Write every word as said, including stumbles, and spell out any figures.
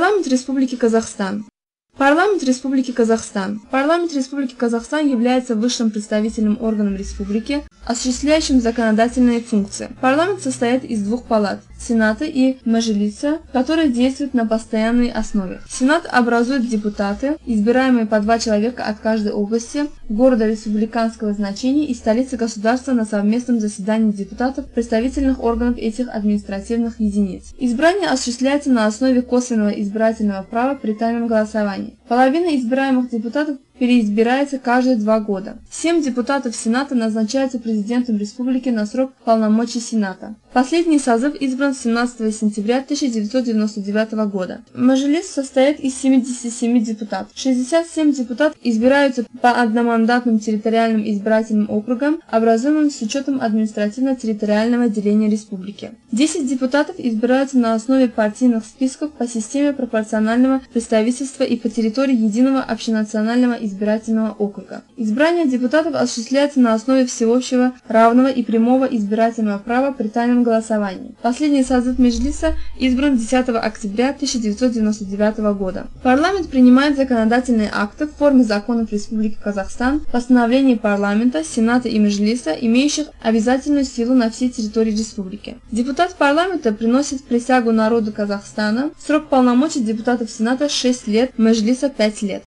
Парламент Республики Казахстан. Парламент Республики Казахстан. Парламент Республики Казахстан является высшим представительным органом республики, осуществляющим законодательные функции. Парламент состоит из двух палат – Сената и Мажилиса, которые действуют на постоянной основе. Сенат образуют депутаты, избираемые по два человека от каждой области, города республиканского значения и столицы государства на совместном заседании депутатов представительных органов этих административных единиц. Избрание осуществляется на основе косвенного избирательного права при тайном голосовании. Половина избираемых депутатов переизбирается каждые два года. Семь депутатов Сената назначаются президентом республики на срок полномочий Сената. Последний созыв избран семнадцатого сентября тысяча девятьсот девяносто девятого года. Мажилис состоит из семидесяти семи депутатов. шестьдесят семь депутатов избираются по одномандатным территориальным избирательным округам, образуемым с учетом административно-территориального деления республики. десять депутатов избираются на основе партийных списков по системе пропорционального представительства и по территории единого общенационального избирательного округа. Избрание депутатов осуществляется на основе всеобщего, равного и прямого избирательного права при тайном голосовании. Последний созыв Меджлиса избран десятого октября тысяча девятьсот девяносто девятого года. Парламент принимает законодательные акты в форме законов Республики Казахстан, постановлений парламента, Сената и Меджлиса, имеющих обязательную силу на всей территории республики. Депутат парламента приносит присягу народу Казахстана. Срок полномочий депутатов Сената шесть лет, Меджлиса пять лет.